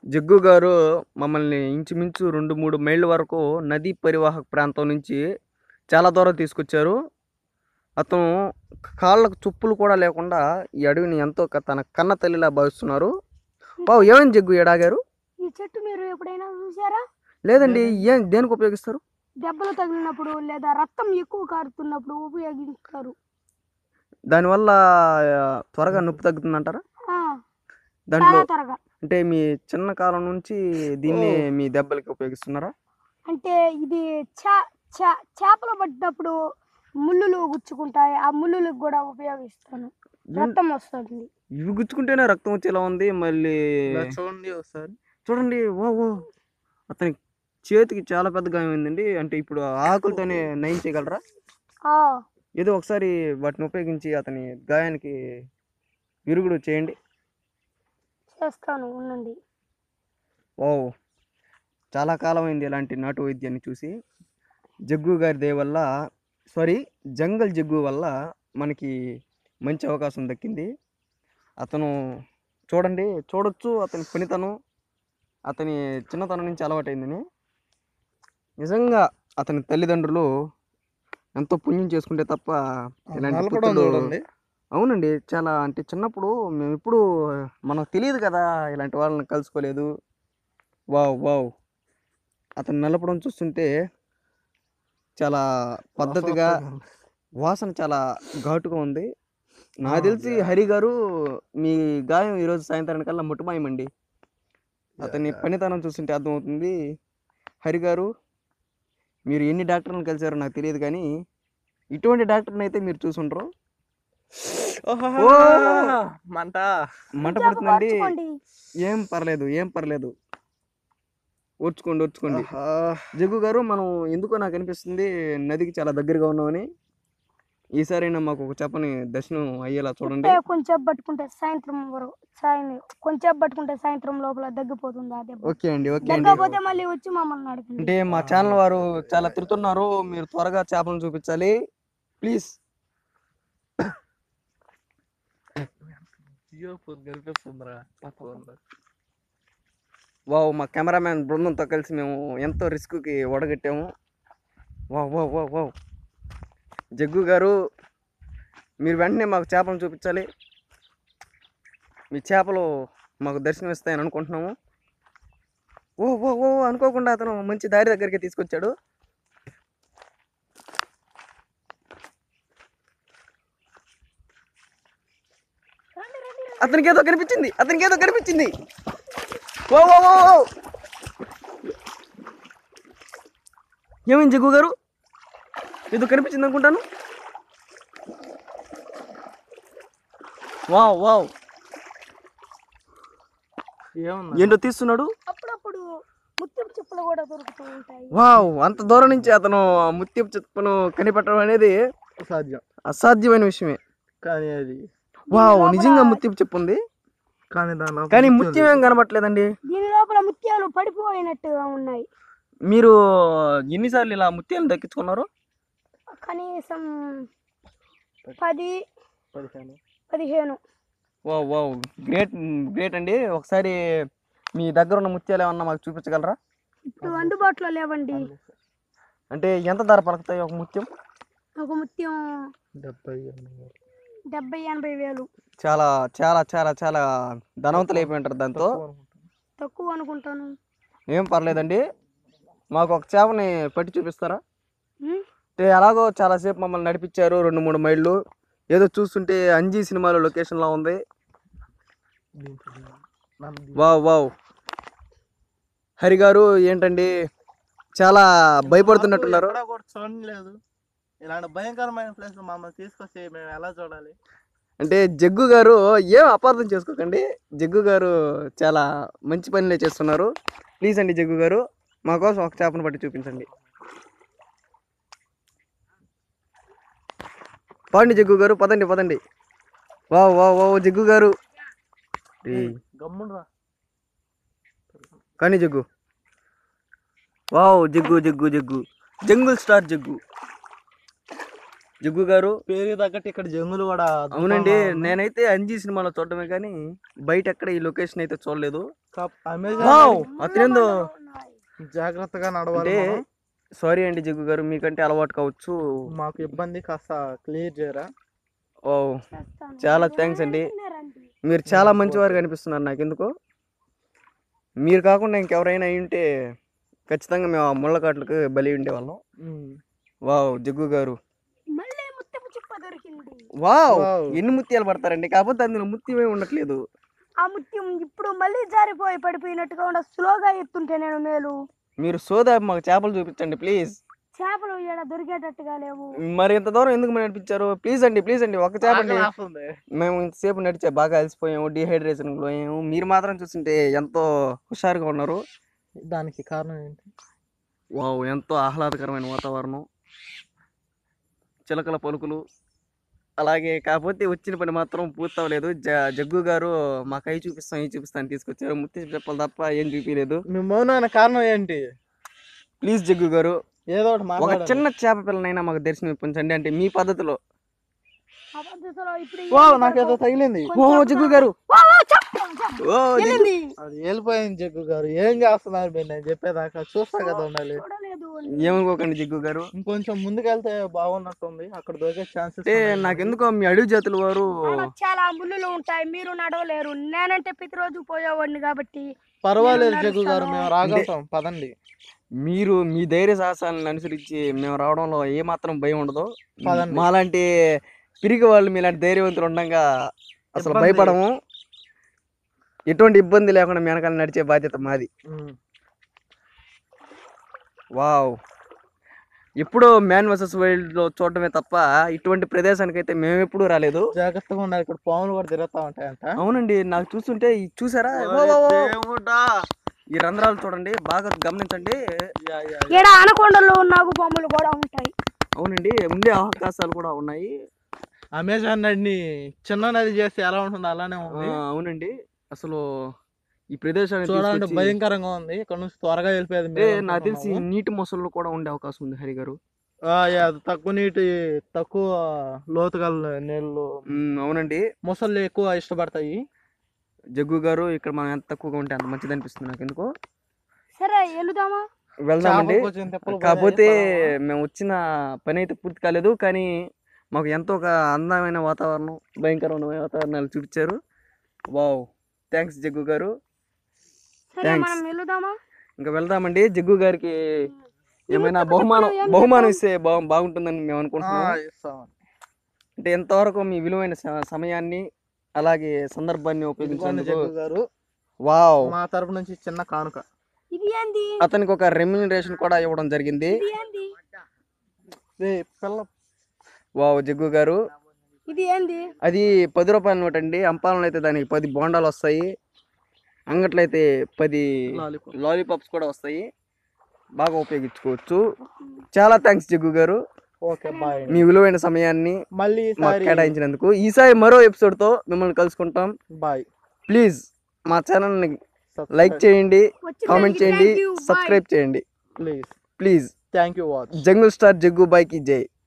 Jug గారు మమ్మల్ని ఇంచుమించు 2, 3 మైళ్ళ వరకు నదీ పరివాహక ప్రాంతం నుంచి చాలా దూరం తీసుకొచ్చారు. అతను కాళ్ళకు చెప్పులు కూడా లేకుండా ఈ అడవిని ఎంతో తన కన్న తల్లిలా భావిస్తున్నారు. వావ్! ఏమైంది జగ్గు ఈడ ఆగారు? ఈ చెట్టు మీరు ఎప్పుడైనా చూసారా? లేదండి. ఏం దేనికి ఉపయోగిస్తారు? దెబ్బలు తగిలినప్పుడు లేదా రక్తం ఎక్కువ కారుతున్నప్పుడు ఉపయోగిస్తారు. దానివల్ల త్వరగా నొప్పి తగ్గుతుందంటారా? ఆ, దాంట్లో చాలా త్వరగా. అంటే మీ చిన్న కాలం నుంచి దీన్ని మీ దెబ్బలకి ఉపయోగిస్తున్నారా? అంటే ఇది చేపలు పట్టినప్పుడు ముళ్ళులు గుచ్చుకుంటాయి. ఆ ముళ్ళులకు కూడా ఉపయోగిస్తాను. రక్తం వస్తుంది. ఇవి గుచ్చుకుంటేనే రక్తం వచ్చేలా ఉంది. మళ్ళీ చూడండి ఒకసారి. చూడండి. ఓ అతని చేతికి చాలా పెద్ద గాయం అయిందండి. అంటే ఇప్పుడు ఆకులతోనే నయం చేయగలరా? ఆ, ఏదో ఒకసారి వాటిని ఉపయోగించి అతని గాయానికి విరుగుడు చేయండి. చేస్తాను, ఉండండి. ఓ చాలా కాలం అయింది ఇలాంటి నాటు వైద్యాన్ని చూసి. జగ్గు గారి దయ వల్ల జంగల్ జగ్గు వల్ల మనకి మంచి అవకాశం దక్కింది. అతను చూడొచ్చు అతని పనితనం, అతని చిన్నతనం నుంచి అలవాటైందని. నిజంగా అతని తల్లిదండ్రులు ఎంతో పుణ్యం చేసుకుంటే తప్ప ఇలాంటి పుత్రులు. అవునండి. చాలా అంటే చిన్నప్పుడు మేము ఎప్పుడు మనకు తెలియదు కదా, ఇలాంటి వాళ్ళని కలుసుకోలేదు. వావ్! అతను నలపడం చూస్తుంటే చాలా పద్ధతిగా, వాసన చాలా ఘాటుగా ఉంది. నాకు తెలిసి హరి గారు మీ గాయం ఈరోజు సాయంత్రానికల్లా ముట్టుమాయమండి. అతని పనితనం చూస్తుంటే అర్థమవుతుంది. హరి గారు, మీరు ఎన్ని డాక్టర్లను కలిసారో నాకు తెలియదు కానీ ఇటువంటి డాక్టర్ని అయితే మీరు చూసుంటారు. మంట పడుతుందండి. ఏం పర్లేదు. ఓర్చుకోండి. జగ్గు గారు, మనం ఎందుకో నాకు అనిపిస్తుంది నదికి చాలా దగ్గరగా ఉన్నామని. ఈసారైనా మాకు ఒక చెప్పని దర్శనం అయ్యేలా చూడండి. కొంచెం పట్టుకుంటే సాయంత్రం లోపల తగ్గిపోతుంది. ఓకే అండి. తగ్గకపోతే మళ్ళీ వచ్చి మమ్మల్ని అడగండి. అంటే మా ఛానల్ వారు చాలా తిడుతున్నారు, మీరు త్వరగా చేపలను చూపించాలి ప్లీజ్. వావ్! మా కెమెరామ్యాన్ బృందంతో కలిసి మేము ఎంతో రిస్క్కి ఒడగట్టాము. వావ్! జగ్గు గారు, మీరు వెంటనే మాకు చేపలను చూపించాలి. మీ చేపలు మాకు దర్శనం ఇస్తాయని అనుకుంటున్నాము. ఓ అనుకోకుండా అతను మంచి దారి దగ్గరికి తీసుకొచ్చాడు. అతనికి ఏదో కనిపించింది. ఓ ఏమైంది జగ్గు గారు? ఏదో కనిపించింది అనుకుంటాను. వావ్! ఏంటో తీస్తున్నాడు. అప్పుడప్పుడు ముత్యపు చెప్పులు కూడా దొరుకుతూ ఉంటాయి. వావ్! అంత దూరం నుంచి అతను ముత్యపు చెప్పును కనిపెట్టడం అనేది అసాధ్యమైన విషయమే. కానీ అది వావ్! నిజంగా ముత్యపు చెప్పు ఉంది. కానీ ముత్యం ఏం కనబట్టలేదండి. దీని లోపల ముత్యాలు పడిపోయినట్టుగా ఉన్నాయి. మీరు ఎన్నిసార్లు ఇలా ముత్యాలు దక్కించుకున్నారు? కనీసం 10-15. వావ్! గ్రేట్ అండి. ఒకసారి మీ దగ్గర ఉన్న ముత్యాలు ఏమన్నా మాకు చూపించగలరా? ఇప్పుడు అందుబాటులో లేవండి. అంటే ఎంత ధర పలుకుతాయి ఒక ముత్యం? ఒక ముత్యం 70-80 వేలు. చాలా చాలా చాలా చాలా ధనవంతులు అయిపోయింటారు దాంతో. తక్కువ అనుకుంటాను. ఏం పర్లేదండి, మాకు ఒక చేపని పట్టి చూపిస్తారా? ఎలాగో చాలాసేపు మమ్మల్ని నడిపించారు 2-3 మైళ్ళు. ఏదో చూస్తుంటే అంజీ సినిమాలో లొకేషన్లా ఉంది. వావ్! హరి గారు, ఏంటండి చాలా భయపడుతున్నట్టున్నారు. చూడలేదు. ఇలాంటి భయంకరమైన ప్లేస్ మమ్మల్ని తీసుకొచ్చి మేము ఎలా చూడాలి? అంటే జగ్గు గారు, ఏం అపార్థం చేసుకోకండి, జగ్గు గారు చాలా మంచి పనిలే చేస్తున్నారు. ప్లీజ్ అండి జగ్గు గారు, మా కోసం ఒక చేపను పట్టి చూపించండి. పదండి జగ్గు గారు, పదండి. వావ్! జగ్గు గారు కానీ Jaggu. Wow! Jaggu jungle star Jaggu. Jaggu గారు. పేరు తగ్గట్టు ఇక్కడ జంగులు కూడా అవునండి, నేనైతే అంజీ సినిమాలో చూడటమే కానీ బయట ఎక్కడ ఈ లొకేషన్ అయితే చూడలేదు. వావ్, అతనేందో జాగ్రత్తగా నడవాలి అంటే మనం. సారీ అండి జగ్గు గారు, మీకంటే అలవాటు కావచ్చు. మాకు ఇబ్బంది కాస్త క్లియర్ చేయరా. ఓ చేస్తాను. చాలా థ్యాంక్స్ అండి, రండి. మీరు చాలా మంచివారు కనిపిస్తున్నారు నాకు. ఎందుకో మీరు కాకుండా ఇంకెవరైనా అయి ఉంటే ఖచ్చితంగా మేము ఆ ముళ్ళకాట్లకు బలి ఉండేవాళ్ళం. వావ్ జగ్గు గారు, మళ్ళీ ముత్యపు చిప్ప దొరికింది. Wow wow. ఎన్ని ముత్యాలు పడతారండి, కాకపోతే అందులో ముత్యమే ఉండట్లేదు. ఆ ముత్యం ఇప్పుడు మళ్ళీ జారిపోయి పడిపోయినట్టుగా ఉండ స్లోగా ఎత్తుంటే నేను మేలు. మీరు సోదా మాకు చేపలు చూపించండి ప్లీజ్. చేపలు ఈడ దొరికేటట్టుగా లేవు. మరి ఇంత దూరం ఎందుకు మరి నడిపించారు? ప్లీజ్ అండి ఒక చేప అండి. మేము ఇంతసేపు నడిచే బాగా అలసిపోయాము, డిహైడ్రేషన్ పోయాము. మీరు మాత్రం చూస్తుంటే ఎంతో హుషారుగా ఉన్నారు. దానికి కారణం ఏంటి? వావ్ ఎంతో ఆహ్లాదకరమైన వాతావరణం, చిలకల పలుకులు. అలాగే కాకపోతే వచ్చిన పని మాత్రం పూర్తవలేదు. జగ్గు గారు మాకు అవి చూపిస్తాం ఇవి చూపిస్తాం అని తీసుకొచ్చారు, ముత్తి చెప్పాలి తప్ప ఏం చూపించలేదు. మీ మౌనమైన కారణం ఏంటి? ప్లీజ్ జగ్గు గారు ఏదో ఒకటి ఒక మాట్లాడండి. చిన్న చేప పిల్లనైనా మాకు దర్శనం ఇప్పించండి, అంటే మీ పద్ధతిలో. ఆ పద్ధతిలో ఇప్పుడు వావ్, నాకేదో తగిలింది. ఓ జగ్గు గారు, ఓ జగ్గు. వెళ్ళింది. అది వెళ్ళిపోయింది. జగ్గు గారు ఏం చేస్తున్నారు మీరు? నేను చెప్పేదాకా చూస్తా కదా ఉండాలి. చూడలేదు. ఏమనుకోకండి జగ్గు గారు, ఇంకొంచెం ముందుకెళ్తే బాగున్నట్టుంది, అక్కడ దొరికే ఛాన్సెస్. అంటే నాకెందుకో మీ అడుగు జాతుల వారు. ఆడ చాలా ముళ్ళులు ఉంటాయి, మీరు నడవలేరు. నేనంటే ప్రతిరోజు పోయేవాడిని కాబట్టి. పర్వాలేదు నేను జగ్గు గారు, నడుస్తాను. మేము రాగలుగుతాం, పదండి. మీరు మీ ధైర్య సాహసాలను అనుసరించి మేము రావడంలో ఏ మాత్రం భయం ఉండదు. పదండి. మాలాంటి పిరిగి వాళ్ళు మీలాంటి ధైర్యవంతులు ఉండగా అసలు ఇబ్బంది. భయపడము. ఎటువంటి ఇబ్బంది లేకుండా మీ వెనకాల నడిచే బాధ్యత మాది. వావ్, ఎప్పుడో మ్యాన్ వర్సెస్ వైల్డ్ లో చూడటమే తప్ప ఇటువంటి ప్రదేశానికి అయితే మేము ఎప్పుడూ రాలేదు. జాగ్రత్తగా ఉండాలి, ఇక్కడ పాములు కూడా తిరుగుతా ఉంటాయంట. అవునండి, నాకు చూస్తుంటే చూసారా ఈ రంధ్రాలు చూడండి, బాగా గమనించండి. ఈడ అనకొండలు నాగు పాములు కూడా ఉంటాయి. అవునండి, ఉండే అవకాశాలు కూడా ఉన్నాయి. అమెజాన్ నదిని చిన్న నది చేస్తే ఎలా ఉంటుందో అలానే ఉంది. అవునండి, అసలు ఈ ప్రదేశాన్ని చూడాలంటే తీసుకొచ్చి- భయంకరంగా ఉంది. ఇక్కడ నుంచి త్వరగా వెళ్ళిపోయేది అంటే నాకు తెలిసి నీటి మొసళ్ళు కూడా ఉండే అవకాశం ఉంది హరి గారు. తక్కువ నీటి, తక్కువ లోతు గల నీళ్ళు అవునండి మొసళ్ళు ఎక్కువ ఇష్టపడతాయి. జగ్గు గారు, ఇక్కడ మనం ఎంత తక్కువగా ఉంటే అంత మంచిది అనిపిస్తుంది నాకు. ఎందుకో సరే వెళ్దామా? వెళ్దామండి. చేపలకు వచ్చిన తెప్పలు కాకపోతే పోయాయి, మేము వచ్చిన పని అయితే పూర్తి కాలేదు, కానీ మాకు ఎంతో ఒక అందమైన వాతావరణం, భయంకరమైన వాతావరణాలు చూపించారు. వావ్, థ్యాంక్స్ జగ్గు గారు. సరే Thanks. మనం వెళ్దామా? ఇంకా వెళ్దామండి. జగ్గు గారికి ఏమైనా ఇప్పుడు బహుమానం ఇస్తే బాగుంటుందని మేము అనుకుంటున్నాం. ఇస్తాం. అంటే ఎంతవరకు మీ విలువైన సమయాన్ని అలాగే సందర్భాన్ని ఇదిగోండి ఉపయోగించేందుకు. జగ్గు గారు, వావ్, మా తరపు నుంచి చిన్న కానుక. ఇది ఏంది? అతనికి ఒక రెమ్యూనరేషన్ కూడా ఇవ్వడం జరిగింది. ఇది ఏంది? పిల్ల వావ్ జగ్గు గారు, ఇది ఏంది? అది 10 రూపాయల నోట్ అండి. అంపాలను అయితే దానికి 10 బోండాలు వస్తాయి, అంగట్లో అయితే 10 లాలీపాప్. లాలీపాప్స్ కూడా వస్తాయి. బాగా ఉపయోగించుకోవచ్చు. చాలా థ్యాంక్స్ జగ్గు గారు, ఓకే బాయ్. మీ విలువైన సమయాన్ని మళ్ళీ మాకు కేటాయించినందుకు. ఈసారి మరో ఎపిసోడ్తో మిమ్మల్ని కలుసుకుంటాం. బాయ్. ప్లీజ్ మా ఛానల్ని లైక్ చేయండి, కామెంట్ చేయండి, సబ్స్క్రైబ్ చేయండి please. Please. Thank you watch. Jungle star Jaggu బాయ్కి జై.